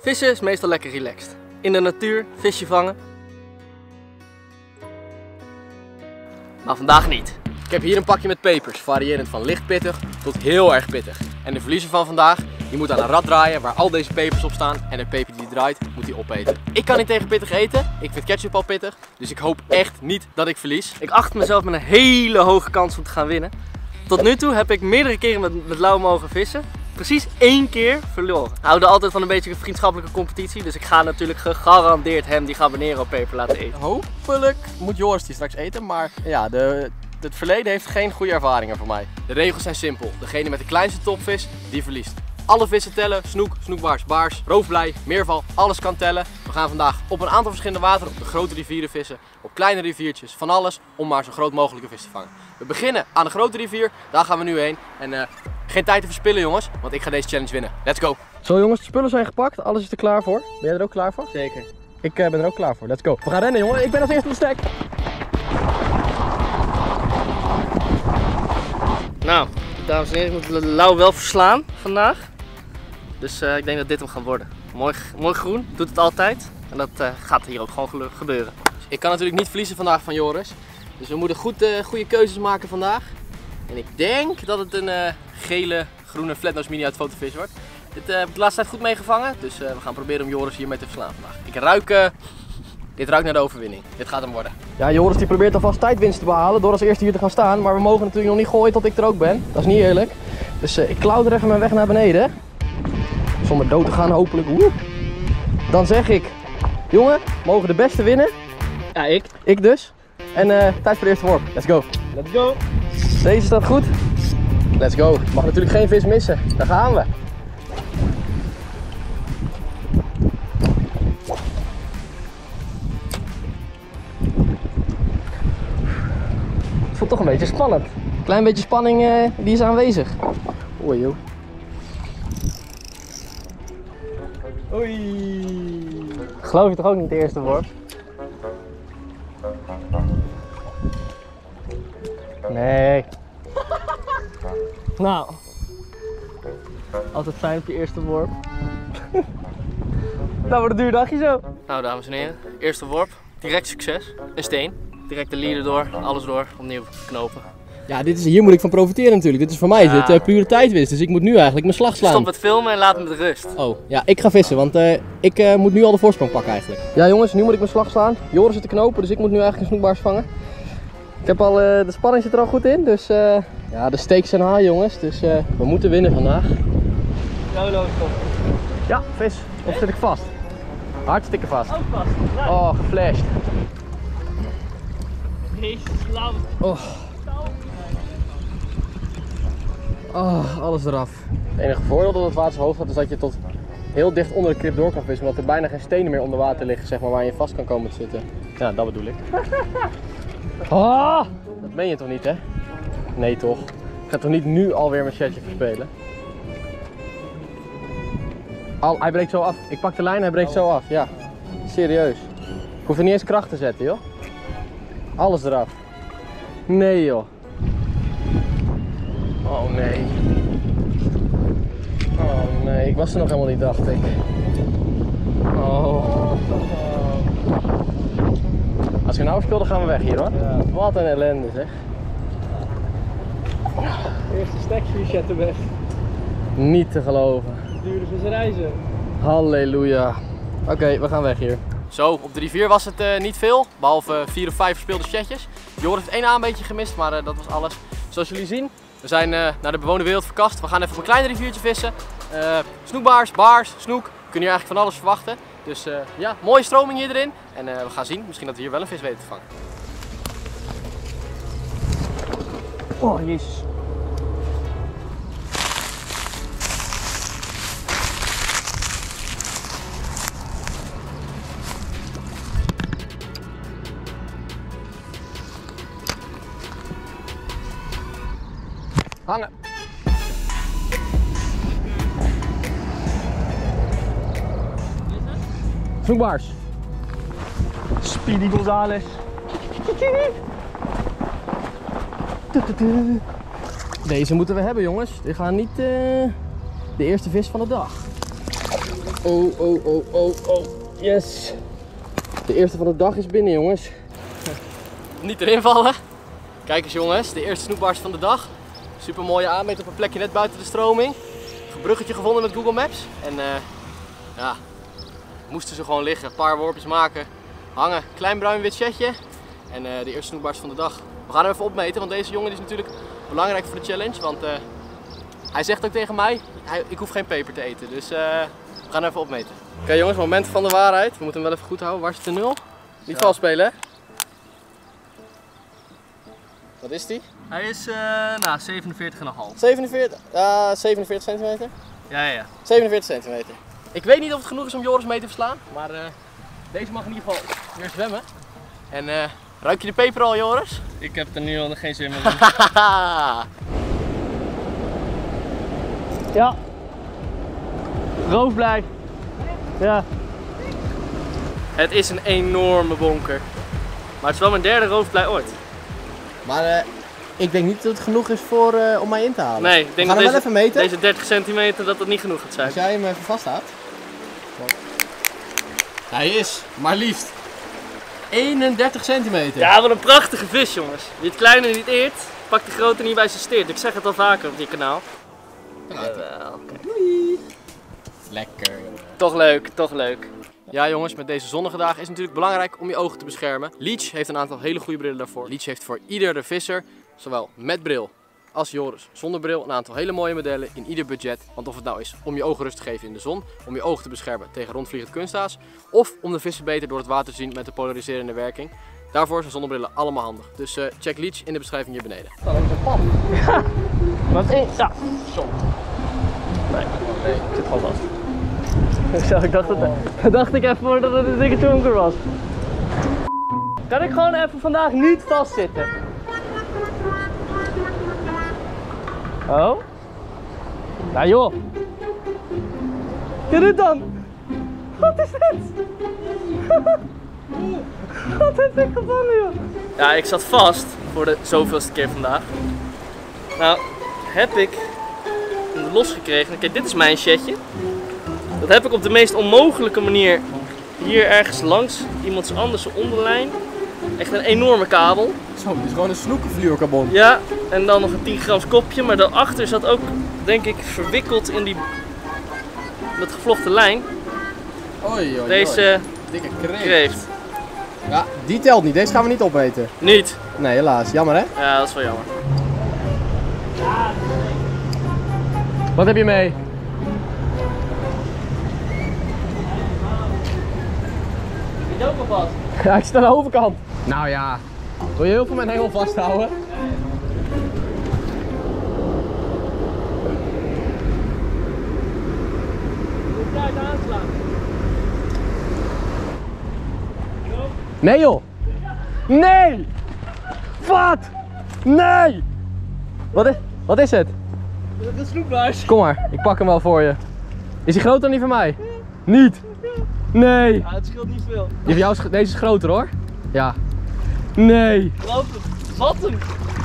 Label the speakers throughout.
Speaker 1: Vissen is meestal lekker relaxed. In de natuur, visje vangen. Maar vandaag niet. Ik heb hier een pakje met pepers, variërend van licht pittig tot heel erg pittig. En de verliezer van vandaag, die moet aan een rad draaien waar al deze pepers op staan. En de peper die draait, moet hij opeten. Ik kan niet tegen pittig eten, ik vind ketchup al pittig. Dus ik hoop echt niet dat ik verlies. Ik acht mezelf met een hele hoge kans om te gaan winnen. Tot nu toe heb ik meerdere keren met Lau mogen vissen. Precies 1 keer verloren. We houden altijd van een beetje een vriendschappelijke competitie. Dus ik ga natuurlijk gegarandeerd hem die habanero peper laten eten. Hopelijk moet Joris die straks eten. Maar ja, het verleden heeft geen goede ervaringen voor mij. De regels zijn simpel. Degene met de kleinste topvis, die verliest. Alle vissen tellen, snoek, snoekbaars, baars, roofblij, meerval, alles kan tellen. We gaan vandaag op een aantal verschillende wateren, op de grote rivieren vissen, op kleine riviertjes, van alles, om maar zo groot mogelijke vis te vangen. We beginnen aan de grote rivier, daar gaan we nu heen. En geen tijd te verspillen jongens, want ik ga deze challenge winnen. Let's go! Zo jongens, de spullen zijn gepakt, alles is er klaar voor. Ben jij er ook klaar voor?
Speaker 2: Zeker.
Speaker 1: Ik ben er ook klaar voor, let's go. We gaan rennen jongen, ik ben als eerste op de stek. Nou, dames en heren, ik moet Lau wel verslaan vandaag. Dus ik denk dat dit hem gaat worden. Mooi groen, doet het altijd. En dat gaat hier ook gewoon gebeuren. Ik kan natuurlijk niet verliezen vandaag van Joris. Dus we moeten goede keuzes maken vandaag. En ik denk dat het een gele, groene flatnose mini uit fotovis wordt. Dit heb ik de laatste tijd goed meegevangen. Dus we gaan proberen om Joris hiermee te verslaan vandaag. Dit ruikt naar de overwinning. Dit gaat hem worden. Ja, Joris die probeert alvast tijdwinst te behalen door als eerste hier te gaan staan. Maar we mogen natuurlijk nog niet gooien tot ik er ook ben. Dat is niet eerlijk. Dus ik klauw er even mijn weg naar beneden. Zonder dood te gaan hopelijk. Woe. Dan zeg ik, jongen, mogen de beste winnen.
Speaker 2: Ja, ik.
Speaker 1: Ik dus. En tijd voor de eerste worp. Let's go.
Speaker 2: Let's go.
Speaker 1: Deze staat goed. Let's go. Ik mag natuurlijk geen vis missen. Daar gaan we. Het voelt toch een beetje spannend. Klein beetje spanning die is aanwezig. Oei joh. Oei. Geloof je toch ook niet de eerste worp? Nee. Nou. Altijd fijn op je eerste worp. Dat wordt een duur dagje zo. Nou dames en heren, eerste worp. Direct succes. Een steen. Direct de lieren door, alles door, opnieuw knopen.
Speaker 2: Ja, hier moet ik van profiteren natuurlijk. Dit is voor mij het pure tijdwinst. Dus ik moet nu eigenlijk mijn slag slaan.
Speaker 1: Stop met filmen en laat me met rust.
Speaker 2: Oh, ja, ik ga vissen, want ik moet nu al de voorsprong pakken eigenlijk.
Speaker 1: Ja jongens, nu moet ik mijn slag slaan. Joris zit te knopen, dus ik moet nu eigenlijk een snoekbaars vangen. Ik heb al, de spanning zit er al goed in, dus ja, de stakes zijn high jongens. Dus we moeten winnen vandaag. Ja, vis. Of zit ik vast? Hartstikke vast.
Speaker 2: Ook vast.
Speaker 1: Oh, geflasht. Oh. Oh, alles eraf. Het enige voordeel dat het water zo hoog gaat is dat je tot heel dicht onder de krip door kan vissen. Omdat er bijna geen stenen meer onder water liggen, zeg maar, waar je vast kan komen te zitten. Ja, dat bedoel ik. Oh, dat meen je toch niet, hè? Nee toch? Ik ga toch niet nu alweer mijn shirtje verspelen? Hij breekt zo af. Ik pak de lijn, hij breekt zo af. Ja, serieus. Ik hoef er niet eens kracht te zetten, joh. Alles eraf. Nee, joh. Oh nee. Oh nee, ik was er nog helemaal niet, dacht ik. Oh. Als ik nou speel, dan gaan we weg hier hoor. Ja. Wat een ellende zeg.
Speaker 2: Eerste stekje weg.
Speaker 1: Niet te geloven.
Speaker 2: Dure vissereizen.
Speaker 1: Halleluja. Oké, we gaan weg hier. Zo, op de rivier was het niet veel, behalve 4 of 5 verspeelde chatjes. Joris heeft 1 aanbeetje gemist, maar dat was alles. Zoals jullie zien, we zijn naar de bewoonde wereld verkast. We gaan even op een klein riviertje vissen. Snoekbaars, baars, snoek. We kunnen hier eigenlijk van alles verwachten. Dus ja, mooie stroming hier erin. En we gaan zien, misschien dat we hier wel een vis weten te vangen. Oh, jezus. Hangen. Snoekbaars.
Speaker 2: Speedy Gonzales.
Speaker 1: Deze moeten we hebben jongens. Dit gaat niet de eerste vis van de dag.
Speaker 2: Oh. Yes. De eerste van de dag is binnen, jongens.
Speaker 1: Niet erin vallen. Kijk eens jongens, de eerste snoepbarst van de dag. Super mooie aanmeet op een plekje net buiten de stroming. Een bruggetje gevonden met Google Maps. En ja, moesten ze gewoon liggen. Een paar worpjes maken, hangen. Klein bruin wit setje. En de eerste snoepbarst van de dag. We gaan hem even opmeten, want deze jongen is natuurlijk belangrijk voor de challenge. Want hij zegt ook tegen mij, ik hoef geen peper te eten. Dus we gaan hem even opmeten. Oké jongens, moment van de waarheid. We moeten hem wel even goed houden. Waar is de 0? Niet vals spelen hè? Wat is die?
Speaker 3: Hij is 47,5.
Speaker 1: 47 centimeter?
Speaker 3: Ja.
Speaker 1: 47 centimeter. Ik weet niet of het genoeg is om Joris mee te verslaan, maar deze mag in ieder geval weer zwemmen. En ruik je de peper al, Joris?
Speaker 3: Ik heb er nu al geen zin meer in. Ja. Roofblij. Ja. Het is een enorme bonker. Maar het is wel mijn derde roofblij ooit.
Speaker 2: Maar ik denk niet dat het genoeg is voor, om mij in te halen.
Speaker 3: Nee, ik denk
Speaker 2: dat
Speaker 3: dat
Speaker 2: wel even meten.
Speaker 3: deze 30 centimeter dat het niet genoeg gaat zijn.
Speaker 2: Als jij hem even vasthoudt.
Speaker 1: Hij is maar liefst 31 centimeter.
Speaker 3: Ja, wat een prachtige vis jongens. Wie het kleine niet eert, pakt de grote niet bij zijn steert. Ik zeg het al vaker op dit kanaal.
Speaker 1: Lekker.
Speaker 3: Toch leuk, toch leuk.
Speaker 1: Ja jongens, met deze zonnige dagen is het natuurlijk belangrijk om je ogen te beschermen. Leech heeft een aantal hele goede brillen daarvoor. Leech heeft voor iedere visser, zowel met bril als Joris zonder bril, een aantal hele mooie modellen in ieder budget. Want of het nou is om je ogen rust te geven in de zon, om je ogen te beschermen tegen rondvliegend kunsthaas, of om de vissen beter door het water te zien met de polariserende werking. Daarvoor zijn zonnebrillen allemaal handig. Dus check Leech in de beschrijving hier beneden.
Speaker 3: Wat is dat? Nee, ik zit gewoon vast. Ik dacht ik even voordat het een dikke donker was. Kan ik gewoon even vandaag niet vastzitten? Oh? Nou joh. Kijk dit dan. Wat is dit? Wat heb ik gevonden joh? Ja, ik zat vast voor de zoveelste keer vandaag. Nou, heb ik hem losgekregen. Kijk, dit is mijn setje. Dat heb ik op de meest onmogelijke manier hier ergens langs iemands anders onderlijn. Echt een enorme kabel.
Speaker 2: Zo, het is gewoon een snoekenfluorcarbon.
Speaker 3: Ja, en dan nog een 10 grams kopje, maar daarachter zat ook, denk ik, verwikkeld in dat gevlochten lijn.
Speaker 2: Oei.
Speaker 3: Deze
Speaker 2: dikke
Speaker 3: kreeft.
Speaker 2: Ja, die telt niet. Deze gaan we niet opmeten.
Speaker 3: Niet.
Speaker 2: Nee, helaas. Jammer hè?
Speaker 3: Ja, dat is wel jammer.
Speaker 2: Wat heb je mee?
Speaker 3: Zit je ook al vast?
Speaker 2: Ja, ik zit aan de overkant. Nou ja, wil je heel veel mijn hengel vasthouden?
Speaker 3: Moet jij het aanslaan?
Speaker 2: Nee joh! Nee! Wat? Nee! Wat is het?
Speaker 3: Dat is een snoepbaars.
Speaker 2: Kom maar, ik pak hem wel voor je. Is hij groter dan die van mij? Niet! Nee!
Speaker 3: Ja, het scheelt niet veel.
Speaker 2: Die van jou is, deze is groter hoor. Ja. Nee!
Speaker 3: Geloof het. Wat hem.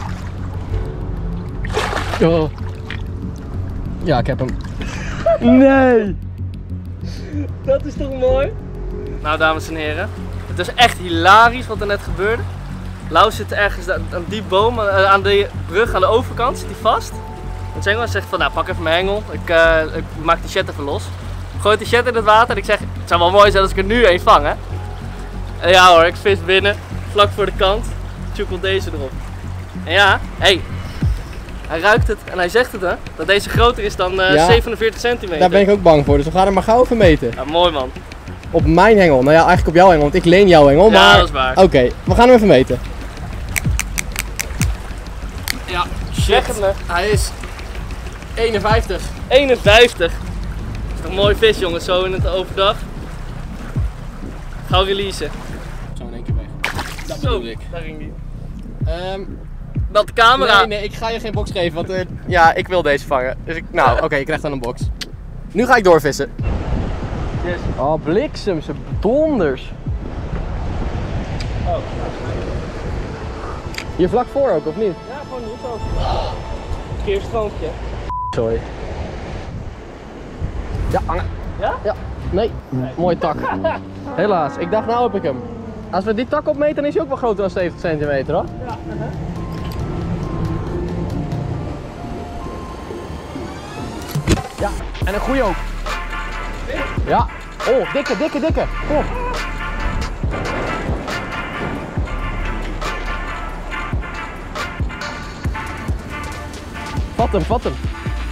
Speaker 2: Oh. Ja, ik heb hem. Nee!
Speaker 3: Dat is toch mooi? Nou, dames en heren. Het is echt hilarisch wat er net gebeurde. Lau zit ergens aan die boom, aan de brug aan de overkant, zit hij vast. En Zengel zegt van, nou pak even mijn hengel, ik maak die chat even los. Gooit die chat in het water en ik zeg, het zou wel mooi zijn als ik er nu een vang hè. En ja hoor, ik vis binnen, vlak voor de kant, tjoekelt deze erop. En ja, hey, hij ruikt het en hij zegt het hè, dat deze groter is dan 47 centimeter.
Speaker 2: Daar ben ik ook bang voor, dus we gaan hem maar gauw even meten.
Speaker 3: Ja, mooi man.
Speaker 2: Op mijn hengel, nou ja eigenlijk op jouw hengel, want ik leen jouw hengel, maar...
Speaker 3: Ja, dat is waar.
Speaker 2: Oké, we gaan hem even meten.
Speaker 1: Ja,
Speaker 3: Zeg het me.
Speaker 1: hij is 51.
Speaker 3: 51. Dat is een mooi vis jongens, zo in het overdag. Gauw releasen.
Speaker 1: Zo in één keer weg. Dat
Speaker 3: Zo,
Speaker 1: bedoel ik.
Speaker 3: daar ging die.
Speaker 1: Dat
Speaker 3: de camera.
Speaker 1: Nee, ik ga je geen box geven, want ja, ik wil deze vangen. Dus oké, je krijgt dan een box. Nu ga ik doorvissen.
Speaker 3: Yes.
Speaker 2: Oh, bliksem, ze donders.
Speaker 3: Oh.
Speaker 2: Hier vlak voor ook, of niet?
Speaker 3: Ja, gewoon niet zo. Verkeersstroompje.
Speaker 2: Sorry. Ja, hangen.
Speaker 3: Ja?
Speaker 2: Ja. Nee, mooie tak. Helaas, ik dacht nou heb ik hem. Als we die tak opmeten, dan is hij ook wel groter dan 70 centimeter hoor.
Speaker 3: Ja.
Speaker 2: Ja, en een goeie ook. Ja. Oh, dikke. Kom. Vat hem.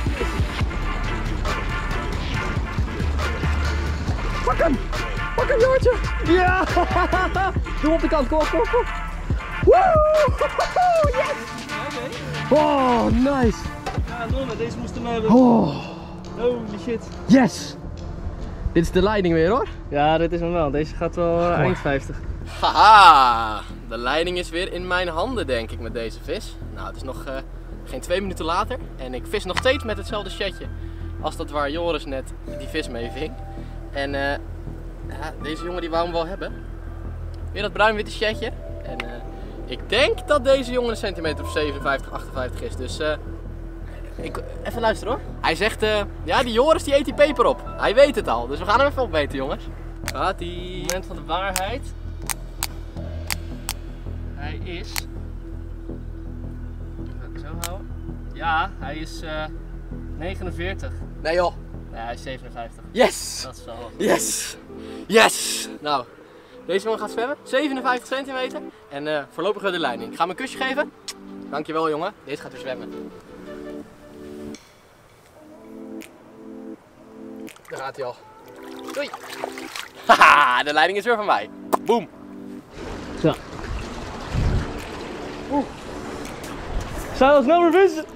Speaker 2: Pak hem, Joortje. Ja. Doe op de kant, kom. Woe! Yes! Oh, nice.
Speaker 3: Ja, Nonne, deze moesten we hebben.
Speaker 2: Oh.
Speaker 3: Holy shit.
Speaker 2: Yes. Dit is de leiding weer hoor.
Speaker 3: Ja, dit is hem wel. Deze gaat wel eind 50.
Speaker 1: Haha, de leiding is weer in mijn handen denk ik met deze vis. Nou, het is nog geen 2 minuten later en ik vis nog steeds met hetzelfde shotje als dat waar Joris net die vis mee ving. En ja, deze jongen die wou hem wel hebben. Weer dat bruin-witte shotje. En ik denk dat deze jongen een centimeter of 57, 58 is. Dus even luisteren hoor. Hij zegt, ja die Joris die eet die peper op. Hij weet het al, dus we gaan hem even opmeten jongens. Gaat-ie.
Speaker 3: Moment van de waarheid. Hij is... Zo houden. Ja, hij is 49.
Speaker 1: Nee joh.
Speaker 3: Nee, hij is 57.
Speaker 1: Yes!
Speaker 3: Dat is wel...
Speaker 1: Yes! Nou, deze jongen gaat zwemmen. 57 centimeter. En voorlopig weer de leiding. Ik ga hem een kusje geven. Dankjewel jongen. Deze gaat weer zwemmen. Daar gaat hij al. Doei! Haha, de leiding is weer van mij. Boom!
Speaker 3: Zo. Zou het nou weer vissen?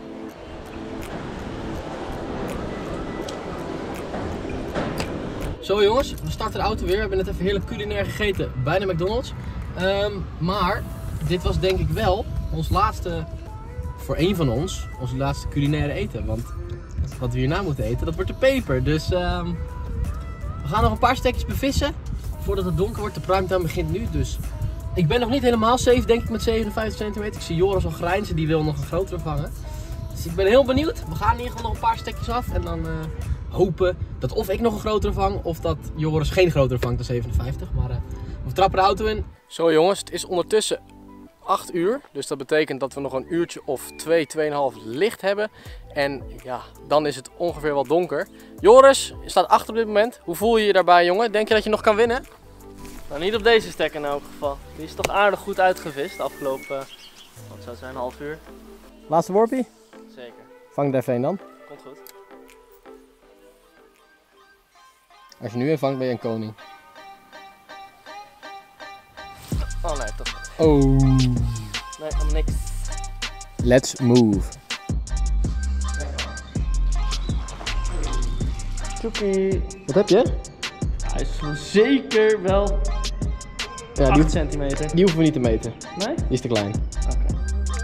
Speaker 2: Zo jongens, we starten de auto weer. We hebben net even heerlijk culinair gegeten bij de McDonald's. Maar dit was denk ik wel ons laatste, voor één van ons, onze laatste culinaire eten. Want wat we hierna moeten eten, dat wordt de peper. Dus we gaan nog een paar stekjes bevissen voordat het donker wordt. De primetime begint nu, dus ik ben nog niet helemaal safe denk ik met 57 centimeter. Ik zie Joris al grijnzen, die wil nog een grotere vangen. Dus ik ben heel benieuwd. We gaan in ieder geval nog een paar stekjes af en dan hopen dat of ik nog een grotere vang of dat Joris geen grotere vangt dan 57. Maar we trappen de auto in. Zo jongens, het is ondertussen 8 uur. Dus dat betekent dat we nog een uurtje of 2,5 licht hebben. En ja, dan is het ongeveer wel donker. Joris, je staat achter op dit moment. Hoe voel je je daarbij jongen? Denk je dat je nog kan winnen?
Speaker 3: Nou, niet op deze stek in elk geval. Die is toch aardig goed uitgevist de afgelopen, wat zou het zijn, een half uur.
Speaker 2: Laatste worpie?
Speaker 3: Zeker.
Speaker 2: Vang er even een dan.
Speaker 3: Komt goed.
Speaker 2: Als je nu een vangt ben je een koning.
Speaker 3: Oh nee, toch niet.
Speaker 2: Oh.
Speaker 3: Nee, helemaal niks.
Speaker 2: Let's move.
Speaker 3: Tjoekie.
Speaker 2: Wat heb je?
Speaker 3: Hij is zeker wel
Speaker 2: Ja,
Speaker 3: 8 centimeter.
Speaker 2: die hoeven we niet te meten.
Speaker 3: Nee?
Speaker 2: Die is te klein.
Speaker 3: Oké.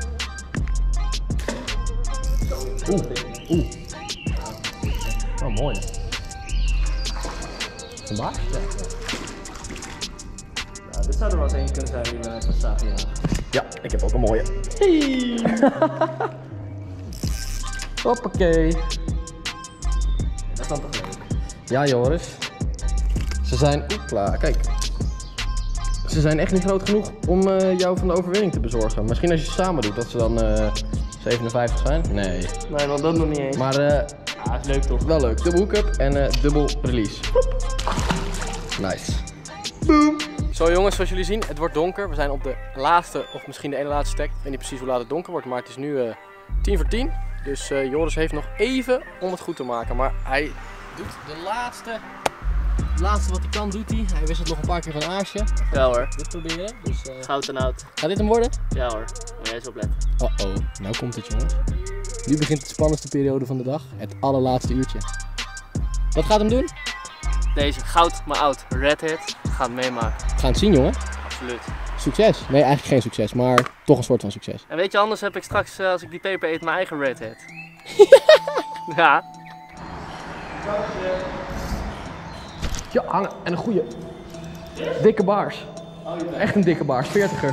Speaker 2: Oeh. Oh, mooi. Een baas? Ja.
Speaker 3: Nou, dit zou er wel eens één kunnen zijn die we van zagen.
Speaker 2: Ja, ik heb ook een mooie. Hey. Hoppakee.
Speaker 3: Dat is dan toch leuk.
Speaker 2: Ja, Joris. Ze zijn klaar. Kijk. Ze zijn echt niet groot genoeg om jou van de overwinning te bezorgen. Misschien als je ze samen doet, dat ze dan 57 zijn. Nee.
Speaker 3: Nee, want dat nog niet eens.
Speaker 2: Maar
Speaker 3: ja, is leuk toch?
Speaker 2: wel leuk. Dubbel hookup en dubbel release. Nice. Boom. Zo jongens, zoals jullie zien, het wordt donker. We zijn op de laatste, of misschien de ene laatste stek. Ik weet niet precies hoe laat het donker wordt, maar het is nu 10:10. Dus Joris heeft nog even om het goed te maken. Maar hij doet de laatste. Het laatste wat hij kan doet hij. Hij wisselt nog een paar keer van aarsje.
Speaker 3: Ja hoor.
Speaker 2: Dit proberen. Dus,
Speaker 3: Goud en oud.
Speaker 2: gaat dit hem worden?
Speaker 3: Ja hoor. Moet jij eens opletten.
Speaker 2: Oh, nou komt het jongens. Nu begint de spannendste periode van de dag. Het allerlaatste uurtje. Wat gaat hem doen?
Speaker 3: Deze goud maar oud redhead gaat meemaken.
Speaker 2: We gaan het zien jongen.
Speaker 3: Absoluut.
Speaker 2: Succes. Nee, eigenlijk geen succes, maar toch een soort van succes.
Speaker 3: En weet je, anders heb ik straks als ik die peper eet mijn eigen redhead. Ja.
Speaker 2: Ja, hangen. En een goeie. Dikke baars. Echt een dikke baars. 40er.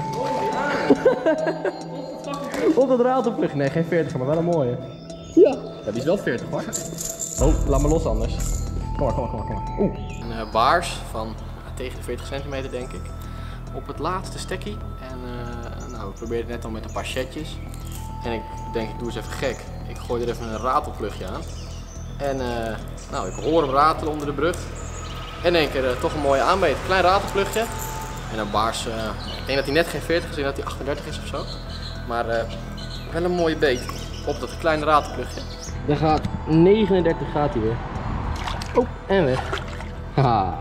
Speaker 2: Op dat raad op vlucht. Nee, geen 40er, maar wel een mooie. Ja. Ja, die is wel 40 hoor. Oh, laat me los anders. Kom maar. Oeh. baars van tegen de 40 centimeter denk ik. Op het laatste stekkie. En nou, ik probeerde net al met een paar setjes. En ik denk, ik doe eens even gek. Ik gooi er even een ratelplugje aan. En nou, ik hoor hem ratelen onder de brug. En in één keer toch een mooie aanbeet. Klein ratelplugje. En een baars, ik denk dat hij net geen 40 is, ik denk dat hij 38 is of zo. Maar wel een mooie beet op dat kleine ratelplugje. Daar gaat 39 gaat hij weer. Oh, en weg. Haha.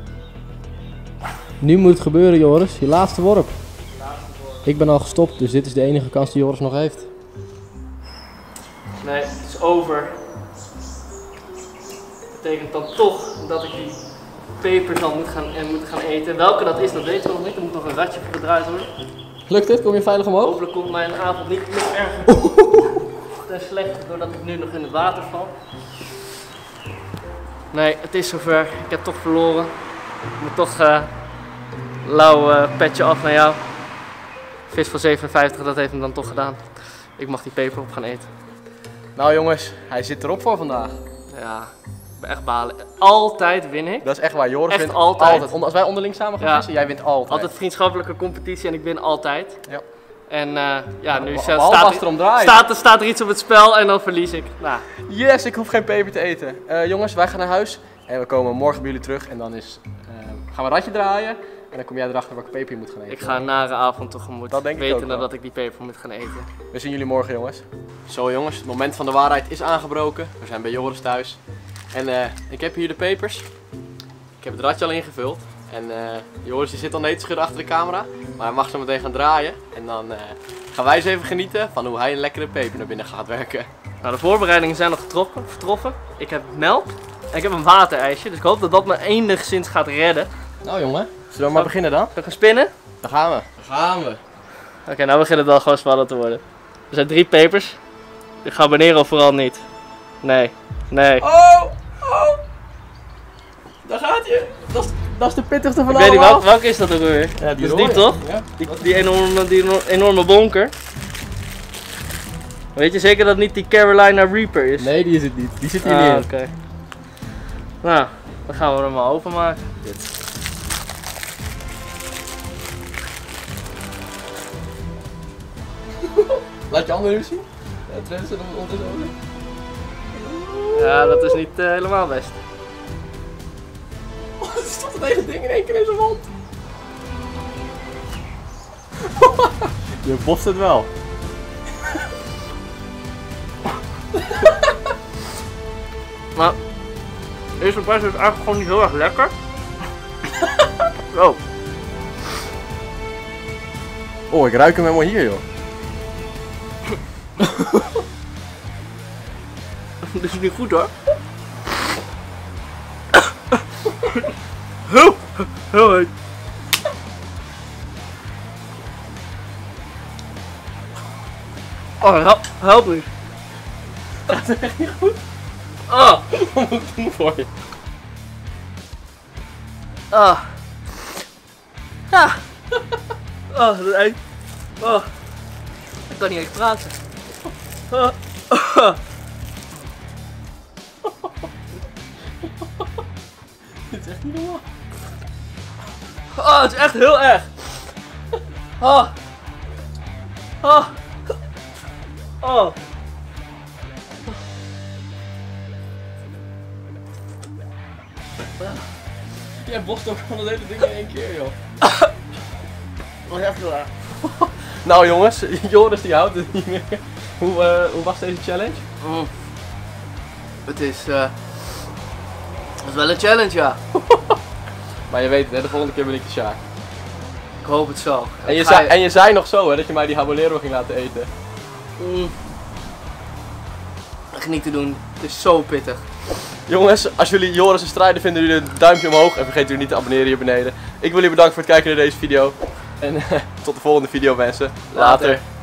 Speaker 2: Nu moet het gebeuren, Joris. Je laatste worp. Ik ben al gestopt, dus dit is de enige kans die Joris nog heeft.
Speaker 3: Nee, het is over. Dat betekent dan toch dat ik die pepers al moet gaan eten. Welke dat is, dat weten we nog niet. Er moet nog een ratje voor gedraaid worden.
Speaker 2: Lukt het? Kom je veilig omhoog?
Speaker 3: Hopelijk komt mijn avond niet erger ten slechte doordat ik nu nog in het water val. Nee, het is zover. Ik heb toch verloren. Ik moet toch lauw petje af naar jou. Vis van 57, dat heeft hem dan toch gedaan. Ik mag die peper op gaan eten.
Speaker 2: Nou jongens, hij zit erop voor vandaag.
Speaker 3: Ja, ik ben echt balen. Altijd win ik.
Speaker 2: Dat is echt waar, Joris
Speaker 3: echt
Speaker 2: wint
Speaker 3: altijd.
Speaker 2: Als wij onderling samen gaan vissen, jij wint altijd.
Speaker 3: Altijd vriendschappelijke competitie en ik win altijd.
Speaker 2: Ja.
Speaker 3: En ja, nu staat er iets op het spel en dan verlies ik. Nou.
Speaker 2: Yes, ik hoef geen peper te eten. Jongens, wij gaan naar huis en we komen morgen bij jullie terug en dan gaan we een ratje draaien. En dan kom jij erachter welke peper je moet gaan eten.
Speaker 3: Ik ga een nare avond tegemoet,
Speaker 2: dat denk ik ook wel.
Speaker 3: dat ik die peper moet gaan eten.
Speaker 2: We zien jullie morgen, jongens. Zo jongens, het moment van de waarheid is aangebroken. We zijn bij Joris thuis. En ik heb hier de pepers. Ik heb het ratje al ingevuld. En Joris die zit al nee te schudden achter de camera. Maar hij mag zo meteen gaan draaien. En dan gaan wij eens even genieten van hoe hij een lekkere peper naar binnen gaat werken.
Speaker 3: Nou, de voorbereidingen zijn nog getroffen. Ik heb melk en ik heb een waterijsje. Dus ik hoop dat dat me enigszins gaat redden.
Speaker 2: Nou jongen, zullen we maar beginnen dan?
Speaker 3: Zullen we gaan spinnen?
Speaker 2: Daar gaan we. Daar gaan we.
Speaker 3: Oké, nou begint het wel gewoon spannend te worden. Er zijn 3 pepers. Ik ga abonneren vooral niet. Nee. Nee.
Speaker 2: Oh! Daar gaat je. Dat is de pittigste van allemaal.
Speaker 3: Ik weet niet, welke is dat ook weer?
Speaker 2: Ja,
Speaker 3: dat is die toch?
Speaker 2: Ja.
Speaker 3: Die enorme bonker. Weet je zeker dat het niet die Carolina Reaper is?
Speaker 2: Nee, die is het niet. Die zit hier niet in.
Speaker 3: Oké. Nou, dan gaan we hem maar openmaken.
Speaker 2: Laat je handen nu zien. Ja, Trent zit ondertussen ook.
Speaker 3: Ja, dat is niet helemaal best.
Speaker 2: Oh, er stond het hele ding in één keer in zijn mond. Je bost het wel.
Speaker 3: Maar eerste prijs is eigenlijk gewoon niet heel erg lekker. Oh.
Speaker 2: Oh, ik ruik hem helemaal hier, joh.
Speaker 3: Dit is niet goed hoor. Heel heet. Oh, help me.
Speaker 2: Dat is echt niet goed.
Speaker 3: Ah.
Speaker 2: Wat moet ik doen voor je?
Speaker 3: Ah. Ja. Oh, dat is oh. Ik kan niet eens praten.
Speaker 2: Dit is echt niet normaal.
Speaker 3: Oh, het is echt heel erg. Oh. Oh. Oh.
Speaker 2: Jij bost ook van het hele ding in één keer, joh.
Speaker 3: Wat echt heel erg.
Speaker 2: Nou jongens, Joris die houdt het niet meer. Hoe was deze challenge?
Speaker 3: Het is wel een challenge, ja.
Speaker 2: Maar je weet het, hè, de volgende keer ben ik de Sjaak.
Speaker 3: Ik hoop het zo.
Speaker 2: En je zei nog zo, hè, dat je mij die habanero ging laten eten.
Speaker 3: Echt niet te doen, het is zo pittig.
Speaker 2: Jongens, als jullie Joris een strijder vinden, jullie een duimpje omhoog. En vergeet jullie niet te abonneren hier beneden. Ik wil jullie bedanken voor het kijken naar deze video. En tot de volgende video mensen. Later.